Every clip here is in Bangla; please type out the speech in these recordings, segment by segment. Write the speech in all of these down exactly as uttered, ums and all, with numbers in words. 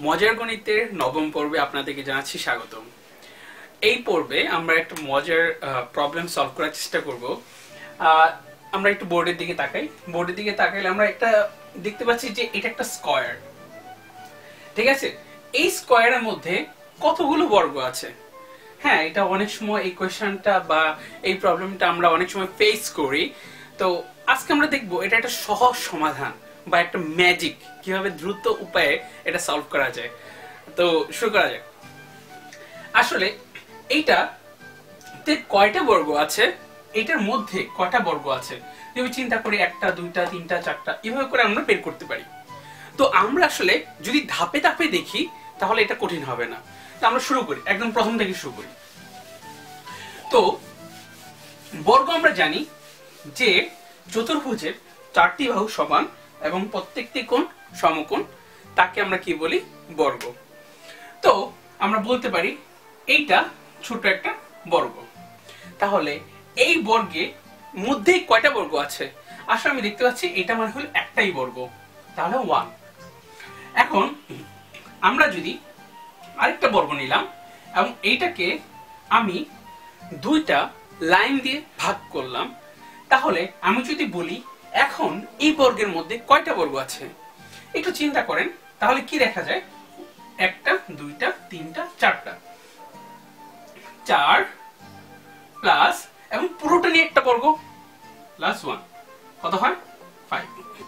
মজার গণিতের নবম পর্বে আপনাদেরকে জানাচ্ছি স্বাগতম। এই পর্বে আমরা একটা মজার প্রবলেম সলভ করার চেষ্টা করব। আমরা একটু বোর্ডের দিকে তাকাই। বোর্ডের দিকে তাকাইলে আমরা একটা দেখতে পাচ্ছি যে এটা একটা স্কয়ার, ঠিক আছে? এই স্কয়ারের মধ্যে কতগুলো বর্গ আছে? হ্যাঁ, এটা অনেক সময় এই কোয়েশ্চনটা বা এই প্রবলেমটা আমরা অনেক সময় ফেস করি। তো আজকে আমরা দেখবো এটা একটা সহজ সমাধান বা একটা ম্যাজিক, কিভাবে দ্রুত উপায়ে এটা সলভ করা যায়। তো শুরু করা যায়। আসলে এইটা তে কয়টা বর্গ আছে, এটার মধ্যে কয়টা বর্গ আছে যদি চিন্তা করি, একটা দুইটা তিনটা চারটা, এভাবে করে আমরা বের করতে পারি। তো আমরা আসলে যদি ধাপে ধাপে দেখি তাহলে এটা কঠিন হবে না। তো আমরা শুরু করি, একদম প্রথম থেকে শুরু করি। তো বর্গ আমরা জানি যে চতুর্ভুজের চারটি বাহু সমান এবং প্রত্যেকটি কোণ সমকোণ, তাকে আমরা কি বলি? বর্গ। তো আমরা বলতে পারি এইটা ছোট একটা বর্গ। তাহলে এই বর্গের মধ্যে কয়টা বর্গ আছে? আসলে আমি দেখতে পাচ্ছি এটা মানে হলো একটাই বর্গ, তাহলে ওয়ান। এখন আমরা যদি আরেকটা বর্গ নিলাম এবং এইটাকে আমি দুইটা লাইন দিয়ে ভাগ করলাম, তাহলে আমি যদি বলি এখন এই বর্গের মধ্যে কয়টা বর্গ আছে, একটু চিন্তা করেন, তাহলে কি দেখা যায়? একটা দুইটা তিনটা চারটা, চার প্লাস এবং পুরোটা নিয়ে একটা বর্গ প্লাস ওয়ান, কত হয়? ফাইভ।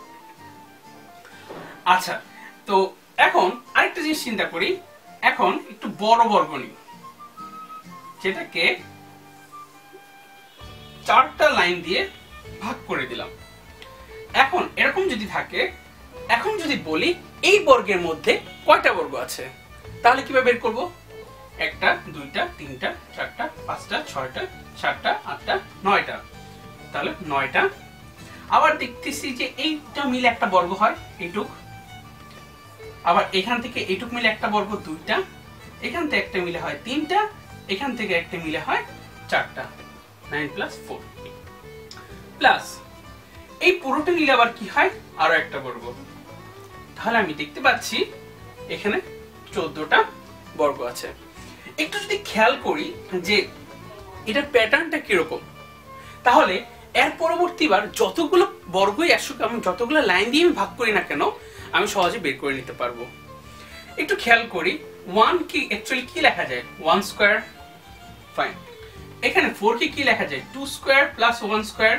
আচ্ছা, তো এখন আরেকটা জিনিস চিন্তা করি, এখন একটু বড় বর্গ নিই, যেটাকে চারটা লাইন দিয়ে ভাগ করে দিলাম। এখন এরকম যদি থাকে, এখন যদি বলি এই বর্গের মধ্যে কয়টা বর্গ আছে, তাহলে কিভাবে বের করব? একটা দুইটা তিনটা চারটা পাঁচটা ছয়টা সাতটা আটটা নয়টা, তাহলে নয়টা। আবার দেখতেছি যে এইটা মিলে একটা বর্গ হয় এইটুক, আবার এখান থেকে এইটুক মিলে একটা বর্গ দুইটা, এখান থেকে একটা মিলে হয় তিনটা, এখান থেকে একটা মিলে হয় চারটা, নাইন প্লাস ফোর প্লাস এই পুরোটা মিলে আবার কি হয়? আরো একটা বর্গ। তাহলে আমি দেখতে পাচ্ছি এখানে চোদ্দটা বর্গ আছে। একটু যদি খেয়াল করি যে এটার প্যাটার্নটা কিরকম, তাহলে এর পরবর্তীবার যতগুলো বর্গই আসুক, আমি যতগুলো লাইন দিয়ে আমি ভাগ করি না কেন, আমি সহজে বের করে নিতে পারবো। একটু খেয়াল করি, ওয়ান কি অ্যাকচুয়ালি কি লেখা যায়? One square, fine. এখানে ফোর কে কি লেখা যায়? Two square plus one square.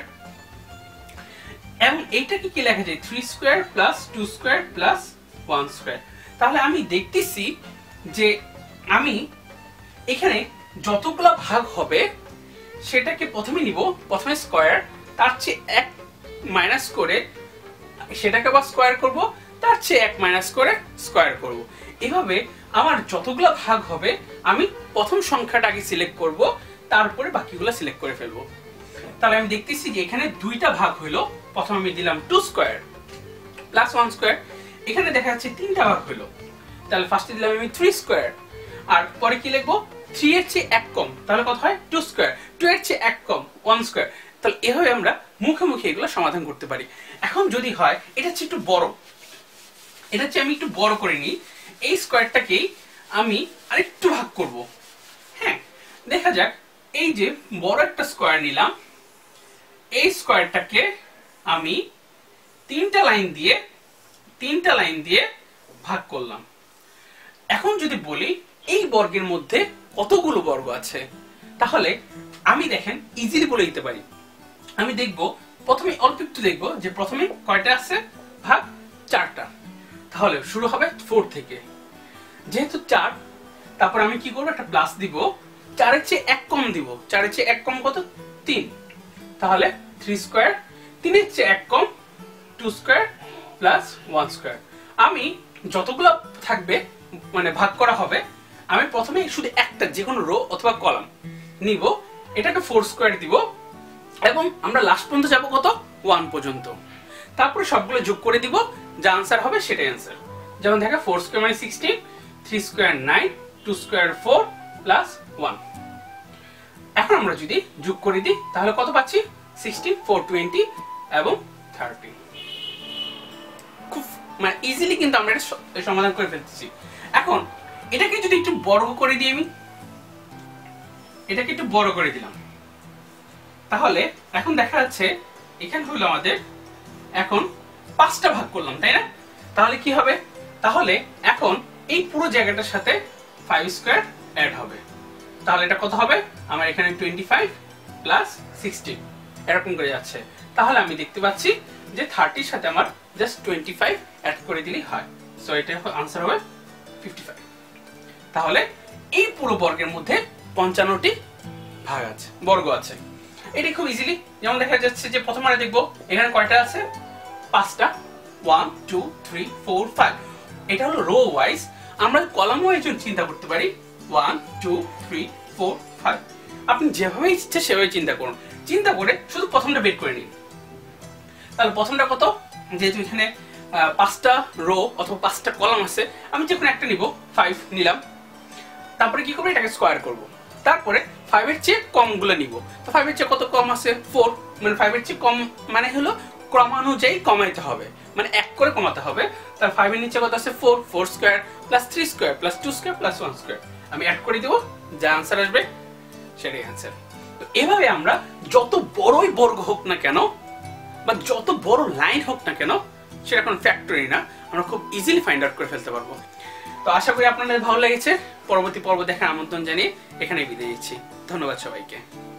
এবং এইটাকে কি লেখা যায়? Three square plus two square plus one square. তাহলে আমি দেখতেছি যে আমি এখানে যতগুলো ভাগ হবে সেটাকে প্রথমে নিব, প্রথমে স্কোয়ার, তার চেয়ে এক মাইনাস করে সেটাকে আবার স্কোয়ার করব, তার চেয়ে এক মাইনাস করে স্কোয়ার করব। এভাবে আমার যতগুলো ভাগ হবে আমি প্রথম সংখ্যাটা আগে সিলেক্ট করব, তারপরে বাকিগুলো সিলেক্ট করে ফেলবো। তাহলে আমি দেখতেছি যে এখানে দুইটা ভাগ হইলো, প্রথমে আমি দিলাম two square plus one square, এখানে দেখা যাচ্ছে তিনটা ভাগ হইলো, তাহলে ফার্স্টে দিলাম আমি থ্রি স্কোয়ার, আর পরে কি লিখবো? থ্রি এর চেয়ে এক কম, তাহলে কত হয়? টু স্কোয়ার, টু এর চেয়ে এক কম ওয়ান স্কোয়ার। তাহলে এভাবে আমরা মুখে মুখে এগুলো সমাধান করতে পারি। এখন যদি হয় এটা হচ্ছে একটু বড়, এটা হচ্ছে আমি একটু বড় করে নিই, এই স্কোয়ারটাকেই আমি আরেকটু ভাগ করব। হ্যাঁ, দেখা যাক, এই যে বড় একটা স্কোয়ার নিলাম, এই স্কোয়ারটাকে আমি তিনটা লাইন দিয়ে তিনটা লাইন দিয়ে ভাগ করলাম। এখন যদি বলি এই বর্গের মধ্যে কতগুলো বর্গ আছে, তাহলে আমি দেখেন ইজিলি বলে দিতে পারি। আমি দেখব প্রথমে অল্প একটু দেখবো যে প্রথমে কয়টা আছে ভাগ? চারটা। তাহলে শুরু হবে ফোর থেকে, যেহেতু চার, তারপর আমি কি করবো? একটা প্লাস দিব, চারের চেয়ে এক কম দিব, চারের চেয়ে এক কম কত? তিন, তাহলে থ্রি স্কোয়ার, তিনের চেয়ে এক কম two square plus one square. আমি যতগুলো থাকবে মানে ভাগ করা হবে, আমি প্রথমে শুধু একটা যে কোনো রো অথবা কলাম নিব, এটাকে ফোর স্কোয়ার দিব এবং আমরা লাস্ট পর্যন্ত যাবো কত? ওয়ান পর্যন্ত। তারপরে সবগুলো যোগ করে দিব, যা আনসার হবে সেটাই আনসার। যেমন দেখা ফোর স্কোয়ার মানে sixteen, three square nine, two square four plus one. এখন আমরা যদি যোগ করে দিই তাহলে কত পাচ্ছি? সিক্সটিন, ফোর টোয়েন্টি এবং থার্টি। খুব মানে ইজিলি কিন্তু আমরা এটা সমাধান করে ফেলতেছি। এখন এটাকে যদি একটু বড় করে দিই, আমি এটাকে একটু বড় করে দিলাম, তাহলে এখন দেখা যাচ্ছে এখানে হলো আমাদের এখন পাঁচটা ভাগ করলাম, তাই না? তাহলে কি হবে? তাহলে এখন এই পুরো জায়গাটার সাথে ফাইভ স্কোয়ার অ্যাড হবে। তাহলে এটা কত হবে? আমার এখানে টোয়েন্টি ফাইভ প্লাস সিক্সটিন এরকম করে যাচ্ছে। তাহলে আমি দেখতে পাচ্ছি যে থার্টির সাথে আমার জাস্ট টোয়েন্টি ফাইভ অ্যাড করে দিলেই হয়। সো এটা আনসার হবে ফিফটি ফাইভ। তাহলে এই পুরো বর্গের মধ্যে পঞ্চান্নটি ভাগ আছে, বর্গ আছে। এটা খুব ইজিলি, যেমন দেখা যাচ্ছে যে প্রথমে দেখবো এখানে কয়টা আছে, পাঁচটা, one two three four five. এটা হলো রো ওয়াইজ। আমরা কলাম ওয়াইজ চিন্তা করতে পারি, one two three four five. আপনি যেভাবে ইচ্ছে সেভাবে চিন্তা করুন, চিন্তা করে শুধু প্রথমটা বের করে নিন। তাহলে প্রথমটা কত, যেহেতু এখানে পাঁচটা রো অথবা পাঁচটা কলাম আছে, আমি যে কোনো একটা নিব, ফাইভ নিলাম। তারপরে কি করবো, এটাকে স্কোয়ার করব। তারপরে ফাইভের চেয়ে কম গুলো নিব। তো ফাইভের চেয়ে কত কম আছে, ফোর। মানে ফাইভের চেয়ে কম মানে হলো ক্রমানুযায়ী কমাইতে হবে, মানে এক করে কমাতে হবে। তার ফাইভের নিচে কত আছে, four. Four square plus three square plus two square plus one square. আমি অ্যাড করে দেবো, যা আনসার আসবে সেটাই আনসার। তো এভাবে আমরা যত বড়ই বর্গ হোক না কেন বা যত বড় লাইন হোক না কেন, সেটা কোনো ফ্যাক্টরি না, আমরা খুব ইজিলি ফাইন্ড আউট করে ফেলতে পারবো। তো আশা করি আপনাদের ভালো লেগেছে। পরবর্তী পর্ব দেখার আমন্ত্রণ জানিয়ে এখানে বিদায় নিচ্ছি। ধন্যবাদ সবাইকে।